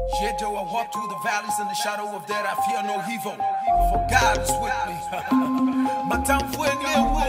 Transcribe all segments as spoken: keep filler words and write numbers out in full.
Yet though I walk through the valleys in the shadow of death, I fear no evil, for God is with me. My time for a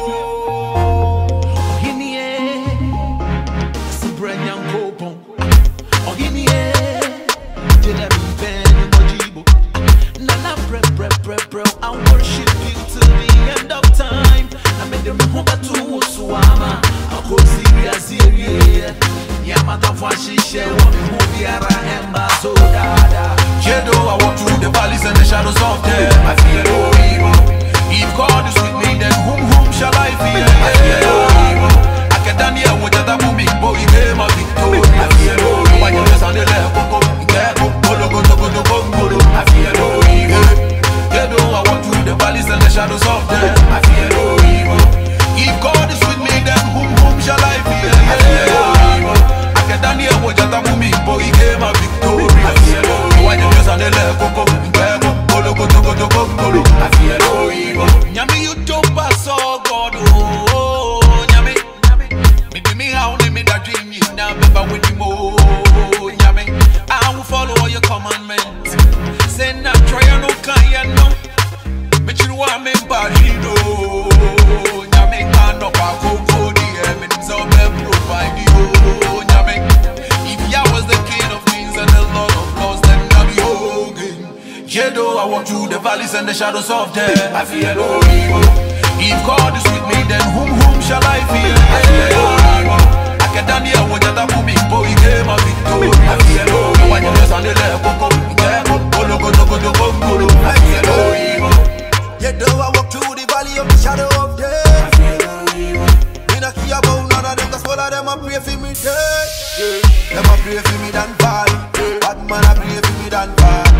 oh, in the air, some brand young copon. Oh, in the air, did I be banned in my jibo? Nana, prep, prep, prep, prep. I worship you till the end of time. I made them home to Suama. I could see a serious. Yamata Fashisha, one movie, Emba, so dada. Jedo, I walk through the valleys and the shadows of death. I fear no evil. If God is with me, then whom, whom shall I fear? I fear no evil. I can done here with that booming boy, he gave my victory. I fear no evil. When you just on the left, go, go, go, go, go, go, go, go. I fear no evil. Jedo, I walk through the valleys and the shadows of death. I fear no evil. If God is with me, then whom, whom shall I fear? I fear no evil. Daniel was just a movie, boy, he gave my victory. I fear no evil. When you just on the left, go, go, go, go, go, go, go, go. I fear no evil. Nyami, you don't pass all God, oh, Nyami. Me do me how me that dream you now, never with you more, Nyami. I will follow all your commandments. Say not try no kind, no. Me chill want me body, no. Nyami, can't no back, go, go, the evidence of them provide you. Jedo, I walk through the valleys and the shadows of death. I fear no evil. If God is with me, then whom, whom shall I fear? I fear no evil. I can done here with that booming boy, he gave my victory. I fear no evil. When you just on the left, go, go, go, go, go, go, go, go. I fear no evil. Jedo, I walk through the valley of the shadow of death. I fear no evil. Me not care about none of them, cause all of them a pray for me dead. Them a pray for me than fall. Bad man a pray for me than fall.